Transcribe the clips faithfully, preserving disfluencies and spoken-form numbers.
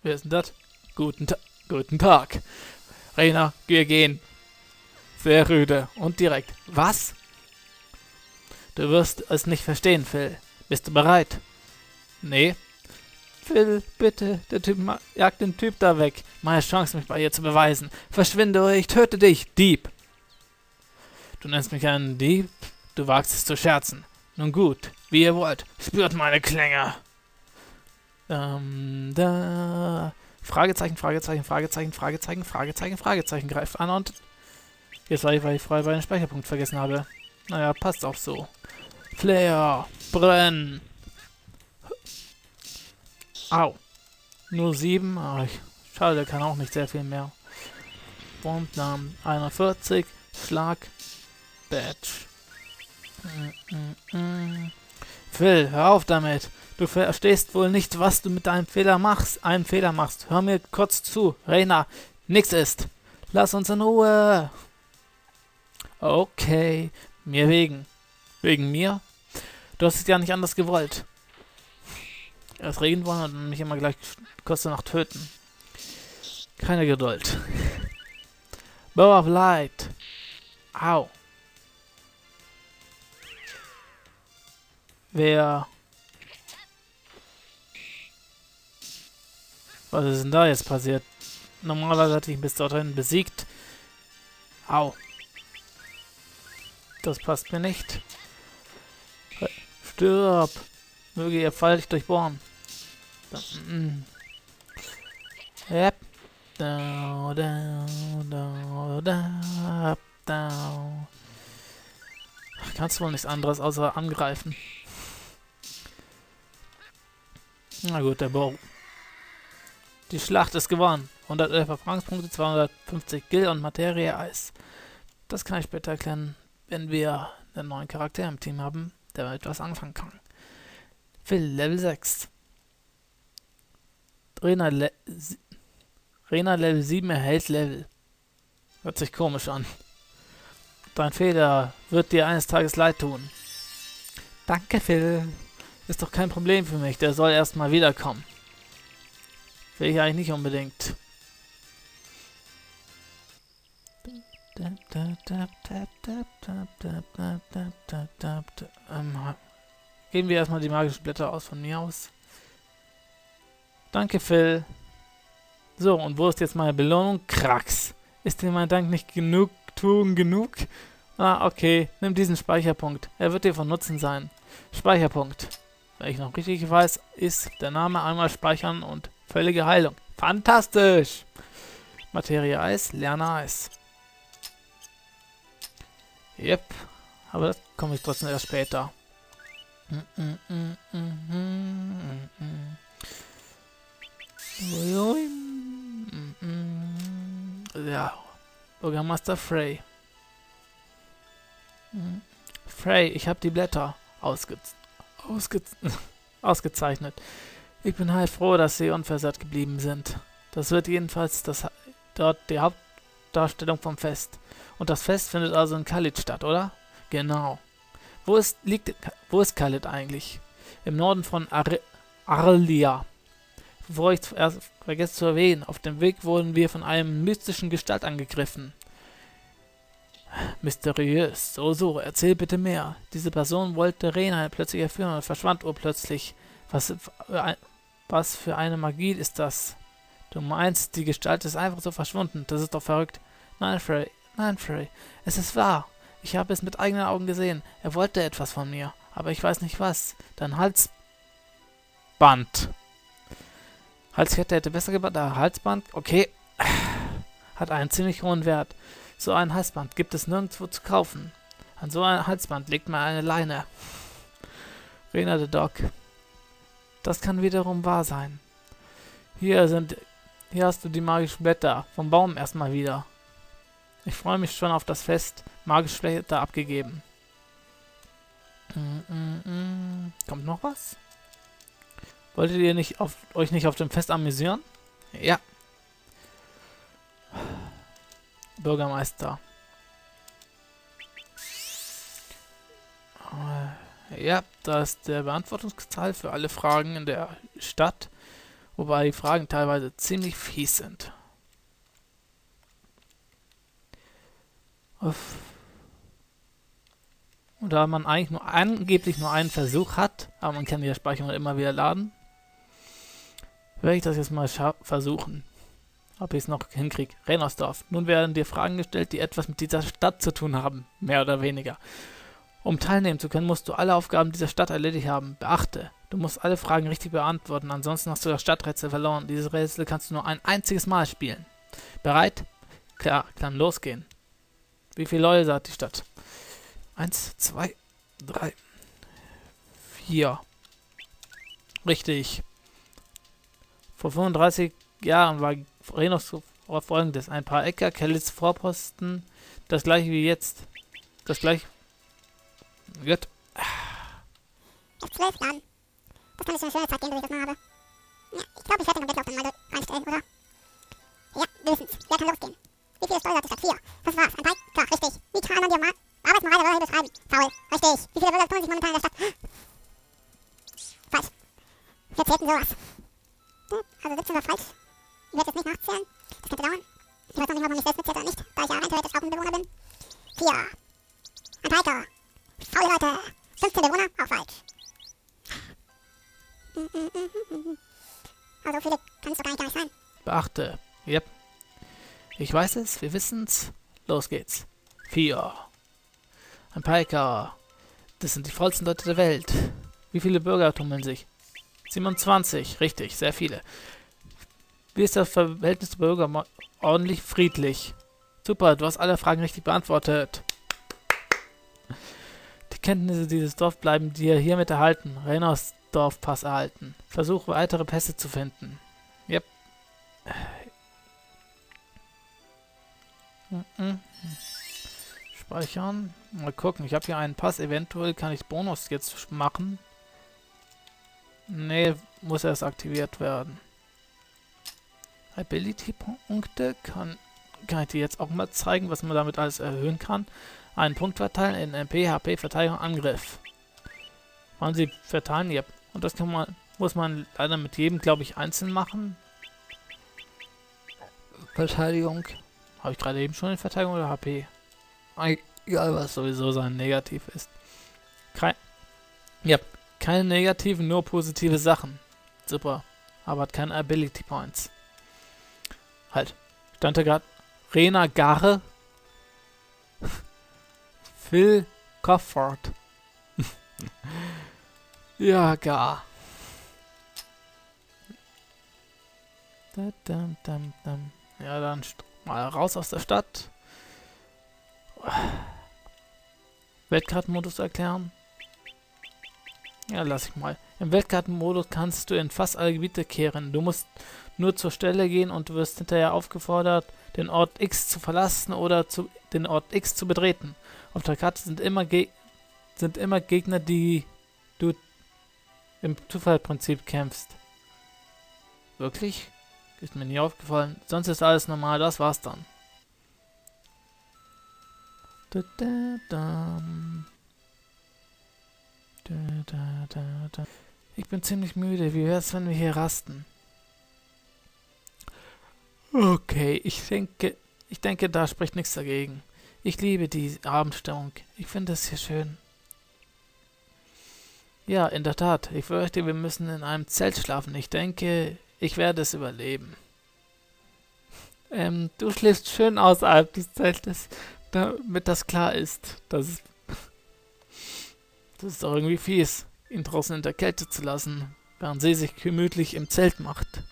Wer ist denn das? Guten, Ta guten Tag. Rainer, wir gehen. Sehr rüde und direkt. Was? Du wirst es nicht verstehen, Phil. Bist du bereit? Nee. Phil, bitte, der Typ jagt den Typ da weg. Meine Chance, mich bei ihr zu beweisen. Verschwinde oder ich töte dich, Dieb. Du nennst mich einen Dieb? Du wagst es zu scherzen. Nun gut, wie ihr wollt. Spürt meine Klänge. Ähm, da... Fragezeichen, Fragezeichen, Fragezeichen, Fragezeichen, Fragezeichen, Fragezeichen. Greift an und... Jetzt war ich, weil ich frei bei den Speicherpunkt vergessen habe. Naja, passt auch so. Flair, brenn. Au. Nur sieben. Oh, ich, schade, der kann auch nicht sehr viel mehr. Und dann einundvierzig. Schlag. Badge. Mm, mm, mm. Phil, hör auf damit. Du verstehst wohl nicht, was du mit deinem Fehler machst. Einen Fehler machst. Hör mir kurz zu. Rainer, nix ist. Lass uns in Ruhe. Okay. Mir wegen. Wegen mir? Du hast es ja nicht anders gewollt. Erst reden wollen und mich immer gleich kurz danach töten. Keine Geduld. Bow of Light. Au. Wer... Was ist denn da jetzt passiert? Normalerweise hatte ich ihn bis dorthin besiegt. Au. Das passt mir nicht. Stirb. Möge ihr Pfeil dich durchbohren. Yep. Da, da, da, da, da. Kannst du wohl nichts anderes außer angreifen. Na gut, der Bow. Die Schlacht ist gewonnen. hundertelf Erfahrungspunkte, zweihundertfünfzig Gil und Materie-Eis. Das kann ich später erklären, wenn wir einen neuen Charakter im Team haben, der mit etwas anfangen kann. Phil, Level sechs. Rena, Le Rena Level sieben erhält Level. Hört sich komisch an. Dein Fehler wird dir eines Tages leid tun. Danke, Phil. Ist doch kein Problem für mich, der soll erstmal wiederkommen. Will ich eigentlich nicht unbedingt. Ähm, geben wir erstmal die magischen Blätter aus von mir aus. Danke, Phil. So, und wo ist jetzt meine Belohnung? Krax. Ist dir mein Dank nicht genug tun genug? Ah, okay. Nimm diesen Speicherpunkt. Er wird dir von Nutzen sein. Speicherpunkt. Wenn ich noch richtig weiß, ist der Name einmal speichern und völlige Heilung. Fantastisch! Materie Eis, Lerne Eis. Yep. Aber das komme ich trotzdem erst später. Mm, mm, mm, mm, mm, mm. Ui, ui. Mm, mm. Ja. Bürgermeister Frey. Mm. Frey, ich habe die Blätter ausge ausge ausgezeichnet. Ich bin halt froh, dass sie unversehrt geblieben sind. Das wird jedenfalls das, dort die Hauptdarstellung vom Fest. Und das Fest findet also in Khalid statt, oder? Genau. Wo ist, liegt, wo ist Khalid eigentlich? Im Norden von Ar Arlia. Bevor ich zuerst vergesse zu erwähnen, auf dem Weg wurden wir von einem mystischen Gestalt angegriffen. Mysteriös. So, so, erzähl bitte mehr. Diese Person wollte Rena plötzlich erführen und verschwand urplötzlich. Was für, ein, was für eine Magie ist das? Du meinst, die Gestalt ist einfach so verschwunden. Das ist doch verrückt. Nein, Frey. Nein, Frey. Es ist wahr. Ich habe es mit eigenen Augen gesehen. Er wollte etwas von mir. Aber ich weiß nicht was. Dein Halsband. Halskette hätte besser gebracht. Da, Halsband. Okay. Hat einen ziemlich hohen Wert. So ein Halsband gibt es nirgendwo zu kaufen. An so ein Halsband legt man eine Leine. Rena the Dog. Das kann wiederum wahr sein. Hier sind, hier hast du die magischen Blätter. Vom Baum erstmal wieder. Ich freue mich schon auf das Fest. Magische Blätter abgegeben. Mm, mm, mm. Kommt noch was? Wolltet ihr nicht auf, euch nicht auf dem Fest amüsieren? Ja. Bürgermeister. Ja, da ist der Beantwortungsteil für alle Fragen in der Stadt. Wobei die Fragen teilweise ziemlich fies sind. Uff. Und da man eigentlich nur angeblich nur einen Versuch hat, aber man kann die Speicherung immer wieder laden, werde ich das jetzt mal versuchen, ob ich es noch hinkriege. Rennersdorf. Nun werden dir Fragen gestellt, die etwas mit dieser Stadt zu tun haben, mehr oder weniger. Um teilnehmen zu können, musst du alle Aufgaben dieser Stadt erledigt haben. Beachte, du musst alle Fragen richtig beantworten, ansonsten hast du das Stadträtsel verloren. Dieses Rätsel kannst du nur ein einziges Mal spielen. Bereit? Klar, kann losgehen. Wie viele Leute hat die Stadt? Eins, zwei, drei, vier. Richtig. Vor fünfunddreißig Jahren war Rennersdorf folgendes. Ein paar Äcker, Kellits Vorposten, das gleiche wie jetzt. Das gleiche. Gut. Auf zwölf Jahren. Das kann nicht so eine schöne Zeit gehen, bis ich das mal habe. Ja, ich glaube, ich werde den Wettlauf dann mal reinstellen, oder? Ja, wenigstens. Wer kann losgehen? Wie viele Steuern hat die Stadt? Vier. Das war's. Ein Teig? Klar, richtig. Wie kann man dir mal Arbeitsmoral der Bürger beschreiben? Faul. Richtig. Wie viele Bürger tun sich momentan in der Stadt? Falsch. Wir erzählten sowas. Also siebzehn war falsch. Ich werde jetzt nicht nachzählen. Das könnte dauern. Ich weiß noch nicht, ob man mich selbst mitzählt oder nicht, da ich ja rein theoretisch auch ein Bewohner bin. Vier. Ein Piker. Faule Leute. fünfzehn Bewohner, auch falsch. Also viele kann es doch gar nicht, gar nicht sein. Beachte. Yep. Ich weiß es, wir wissen's. Los geht's. Vier. Ein Piker. Das sind die vollsten Leute der Welt. Wie viele Bürger tummeln sich? siebenundzwanzig. Richtig, sehr viele. Wie ist das Verhältnis der Bürger? Ordentlich friedlich. Super, du hast alle Fragen richtig beantwortet. Die Kenntnisse dieses Dorfs bleiben dir hiermit erhalten. Rennersdorf-Pass erhalten. Versuch weitere Pässe zu finden. Yep. Speichern. Mal gucken, ich habe hier einen Pass. Eventuell kann ich Bonus jetzt machen. Nee, muss erst aktiviert werden. Ability-Punkte kann, kann ich dir jetzt auch mal zeigen, was man damit alles erhöhen kann. Einen Punkt verteilen in M P, H P, Verteidigung, Angriff. Wollen Sie verteilen? Ja. Und das kann man, muss man leider mit jedem, glaube ich, einzeln machen. Verteidigung. Habe ich gerade eben schon in Verteidigung oder H P? Egal, was sowieso sein Negativ ist. Kein, ja, keine negativen, nur positive Sachen. Super. Aber hat keine Ability Points. Halt. Stand da gerade Rena Garre. Phil Cofford. Ja, gar. Da, da, da, da. Ja, dann mal raus aus der Stadt. Weltkartenmodus erklären. Ja, lass ich mal. Im Weltkartenmodus kannst du in fast alle Gebiete kehren. Du musst nur zur Stelle gehen und du wirst hinterher aufgefordert, den Ort X zu verlassen oder zu, den Ort X zu betreten. Auf der Karte sind immer, Ge sind immer Gegner, die du im Zufallsprinzip kämpfst. Wirklich? Ist mir nie aufgefallen. Sonst ist alles normal, das war's dann. Da, da, da. Da, da, da, da. Ich bin ziemlich müde. Wie wär's, wenn wir hier rasten? Okay, ich denke, ich denke, da spricht nichts dagegen. Ich liebe die Abendstimmung. Ich finde es hier schön. Ja, in der Tat. Ich fürchte, wir müssen in einem Zelt schlafen. Ich denke, ich werde es überleben. Ähm, du schläfst schön außerhalb des Zeltes, damit das klar ist. Das ist, das ist doch irgendwie fies, ihn draußen in der Kälte zu lassen, während sie sich gemütlich im Zelt macht.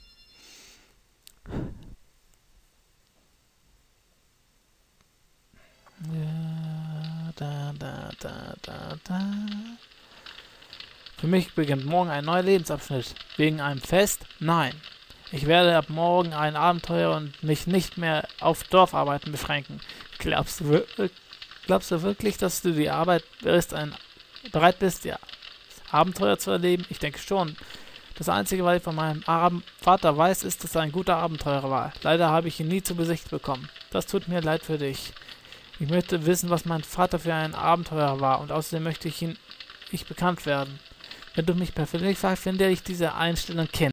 Ja, da, da, da, da, da. Für mich beginnt morgen ein neuer Lebensabschnitt. Wegen einem Fest? Nein. Ich werde ab morgen ein Abenteuer und mich nicht mehr auf Dorfarbeiten beschränken. Glaubst du, glaubst du wirklich, dass du die Arbeit bist, ein, bereit bist, ja, Abenteuer zu erleben? Ich denke schon. Das Einzige, was ich von meinem Ab Vater weiß, ist, dass er ein guter Abenteurer war. Leider habe ich ihn nie zu Gesicht bekommen. Das tut mir leid für dich. Ich möchte wissen, was mein Vater für ein Abenteurer war, und außerdem möchte ich ihn ich bekannt werden. Wenn du mich persönlich fragst, finde ich diese Einstellung kennen.